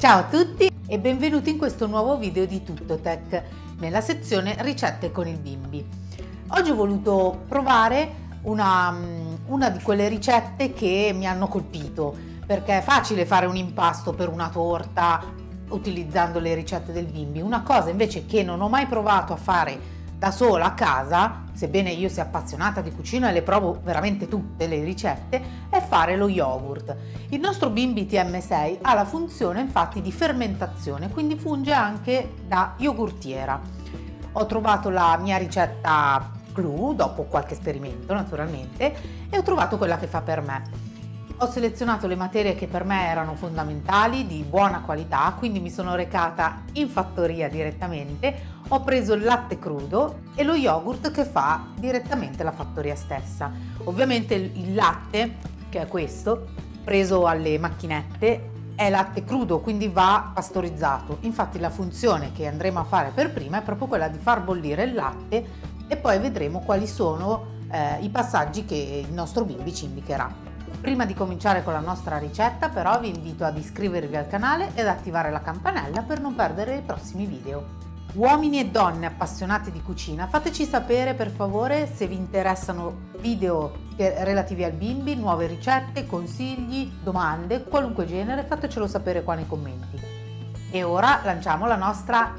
Ciao a tutti e benvenuti in questo nuovo video di Tuttotech nella sezione ricette con il bimbi. Oggi ho voluto provare una di quelle ricette che mi hanno colpito, perché è facile fare un impasto per una torta utilizzando le ricette del bimbi. Una cosa invece che non ho mai provato a fare da sola a casa, sebbene io sia appassionata di cucina e le provo veramente tutte le ricette, è fare lo yogurt. Il nostro bimbi TM6 ha la funzione infatti di fermentazione, quindi funge anche da yogurtiera. Ho trovato la mia ricetta clou dopo qualche esperimento naturalmente e ho trovato quella che fa per me. Ho selezionato le materie che per me erano fondamentali, di buona qualità, quindi mi sono recata in fattoria direttamente, ho preso il latte crudo e lo yogurt che fa direttamente la fattoria stessa. Ovviamente il latte, che è questo, preso alle macchinette, è latte crudo, quindi va pastorizzato. Infatti la funzione che andremo a fare per prima è proprio quella di far bollire il latte e poi vedremo quali sono i passaggi che il nostro bimbi ci indicherà. Prima di cominciare con la nostra ricetta però vi invito ad iscrivervi al canale ed attivare la campanella per non perdere i prossimi video. Uomini e donne appassionati di cucina, fateci sapere per favore se vi interessano video relativi al bimbi, nuove ricette, consigli, domande, qualunque genere, fatecelo sapere qua nei commenti. E ora lanciamo la nostra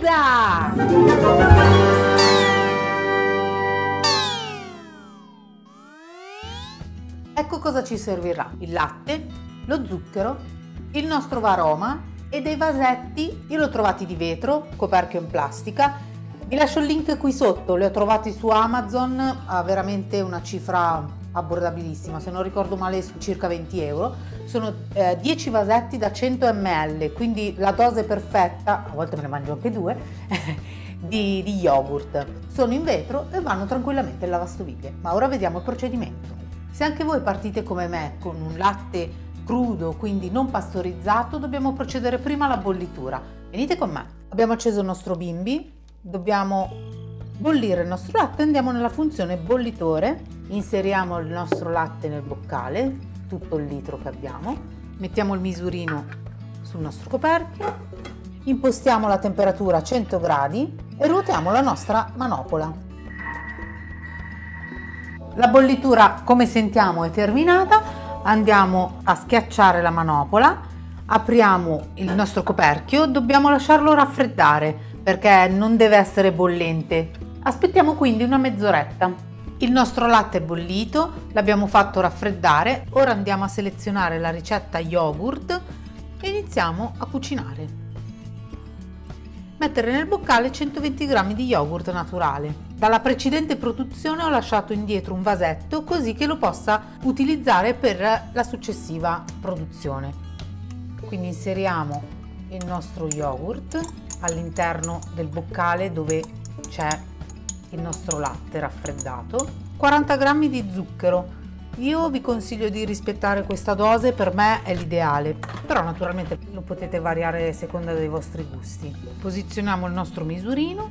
sigla! Ecco cosa ci servirà: il latte, lo zucchero, il nostro varoma e dei vasetti. Io li ho trovati di vetro, coperchio in plastica. Vi lascio il link qui sotto, li ho trovati su Amazon a veramente una cifra abbordabilissima, se non ricordo male circa 20 euro. Sono 10 vasetti da 100 ml, quindi la dose perfetta, a volte me ne mangio anche due, di yogurt. Sono in vetro e vanno tranquillamente in lavastoviglie. Ma ora vediamo il procedimento. Se anche voi partite come me con un latte crudo, quindi non pastorizzato, dobbiamo procedere prima alla bollitura. Venite con me. Abbiamo acceso il nostro bimbi, dobbiamo bollire il nostro latte, andiamo nella funzione bollitore, inseriamo il nostro latte nel boccale, tutto il litro che abbiamo, mettiamo il misurino sul nostro coperchio, impostiamo la temperatura a 100 gradi e ruotiamo la nostra manopola. La bollitura, come sentiamo, è terminata. Andiamo a schiacciare la manopola, apriamo il nostro coperchio, dobbiamo lasciarlo raffreddare perché non deve essere bollente. Aspettiamo quindi una mezz'oretta. Il nostro latte è bollito, l'abbiamo fatto raffreddare. Ora andiamo a selezionare la ricetta yogurt e iniziamo a cucinare. Mettere nel boccale 120 g di yogurt naturale. Dalla precedente produzione ho lasciato indietro un vasetto così che lo possa utilizzare per la successiva produzione. Quindi inseriamo il nostro yogurt all'interno del boccale dove c'è il nostro latte raffreddato. 40 g di zucchero. Io vi consiglio di rispettare questa dose, per me è l'ideale, però naturalmente lo potete variare a seconda dei vostri gusti. Posizioniamo il nostro misurino,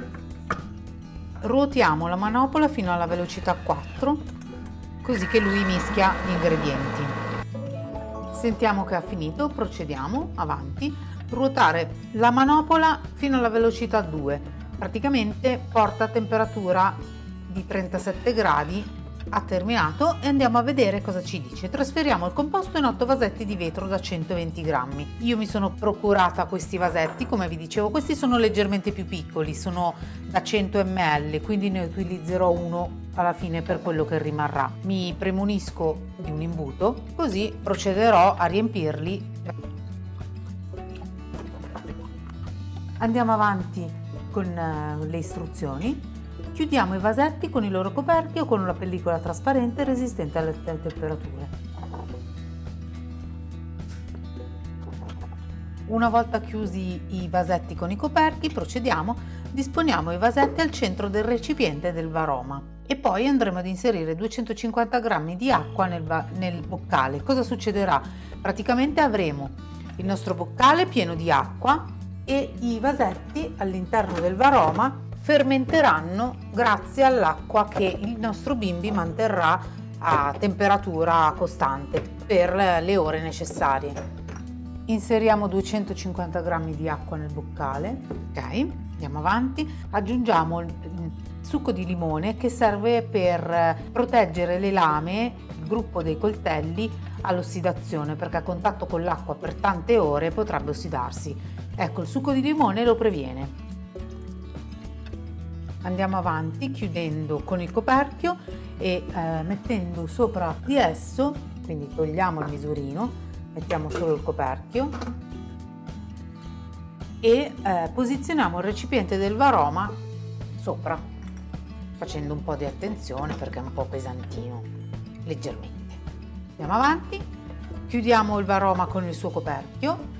ruotiamo la manopola fino alla velocità 4, così che lui mischia gli ingredienti. Sentiamo che ha finito, procediamo avanti. Ruotare la manopola fino alla velocità 2, praticamente porta a temperatura di 37 gradi. Ha terminato e andiamo a vedere cosa ci dice. Trasferiamo il composto in 8 vasetti di vetro da 120 grammi. Io mi sono procurata questi vasetti, come vi dicevo, questi sono leggermente più piccoli, sono da 100 ml, quindi ne utilizzerò uno alla fine per quello che rimarrà. Mi premunisco di un imbuto, così procederò a riempirli. Andiamo avanti con le istruzioni. Chiudiamo i vasetti con i loro coperchi o con una pellicola trasparente resistente alle temperature. Una volta chiusi i vasetti con i coperchi, procediamo, disponiamo i vasetti al centro del recipiente del varoma e poi andremo ad inserire 250 g di acqua nel boccale. Cosa succederà? Praticamente avremo il nostro boccale pieno di acqua e i vasetti all'interno del varoma fermenteranno grazie all'acqua che il nostro bimbi manterrà a temperatura costante per le ore necessarie. inseriamo 250 g di acqua nel boccale, ok, andiamo avanti, aggiungiamo il succo di limone che serve per proteggere le lame, il gruppo dei coltelli all'ossidazione, perché a contatto con l'acqua per tante ore potrebbe ossidarsi. Ecco, il succo di limone lo previene. Andiamo avanti chiudendo con il coperchio e mettendo sopra di esso, quindi togliamo il misurino, mettiamo solo il coperchio e posizioniamo il recipiente del varoma sopra, facendo un po' di attenzione perché è un po' pesantino, leggermente. Andiamo avanti, chiudiamo il varoma con il suo coperchio.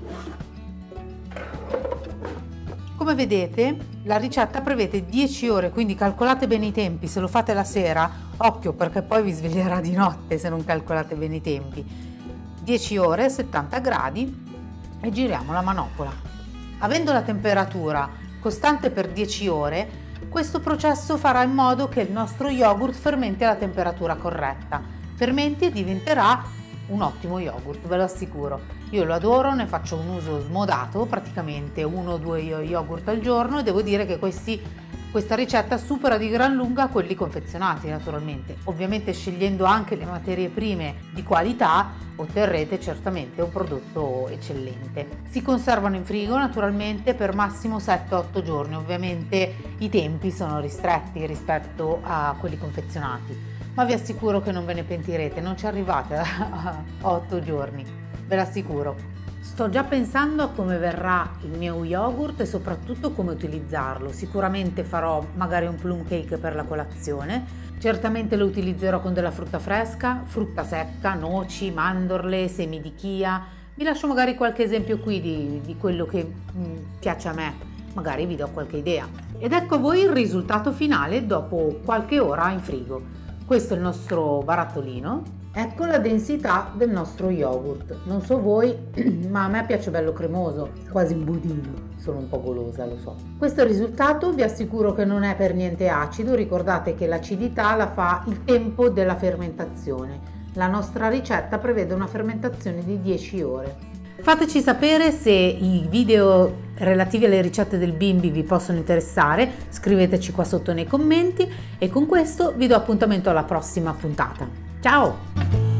Come vedete, la ricetta prevede 10 ore, quindi calcolate bene i tempi. Se lo fate la sera, occhio perché poi vi sveglierà di notte se non calcolate bene i tempi. 10 ore, 70 gradi e giriamo la manopola. Avendo la temperatura costante per 10 ore, questo processo farà in modo che il nostro yogurt fermenti alla temperatura corretta. Fermenti e diventerà un ottimo yogurt, ve lo assicuro. Io lo adoro, ne faccio un uso smodato, praticamente 1 o 2 yogurt al giorno, e devo dire che questa ricetta supera di gran lunga quelli confezionati, naturalmente. Ovviamente scegliendo anche le materie prime di qualità otterrete certamente un prodotto eccellente. Si conservano in frigo naturalmente per massimo 7-8 giorni, ovviamente i tempi sono ristretti rispetto a quelli confezionati, ma vi assicuro che non ve ne pentirete, non ci arrivate a 8 giorni, ve l'assicuro. Sto già pensando a come verrà il mio yogurt e soprattutto come utilizzarlo. Sicuramente farò magari un plum cake per la colazione, certamente lo utilizzerò con della frutta fresca, frutta secca, noci, mandorle, semi di chia. Vi lascio magari qualche esempio qui di quello che piace a me, magari vi do qualche idea. Ed ecco voi il risultato finale dopo qualche ora in frigo. Questo è il nostro barattolino, ecco la densità del nostro yogurt. Non so voi, ma a me piace bello cremoso, quasi un budino. Sono un po' golosa, lo so. Questo è il risultato, vi assicuro che non è per niente acido, ricordate che l'acidità la fa il tempo della fermentazione. La nostra ricetta prevede una fermentazione di 10 ore. Fateci sapere se i video relativi alle ricette del bimbi vi possono interessare, scriveteci qua sotto nei commenti e con questo vi do appuntamento alla prossima puntata. Ciao!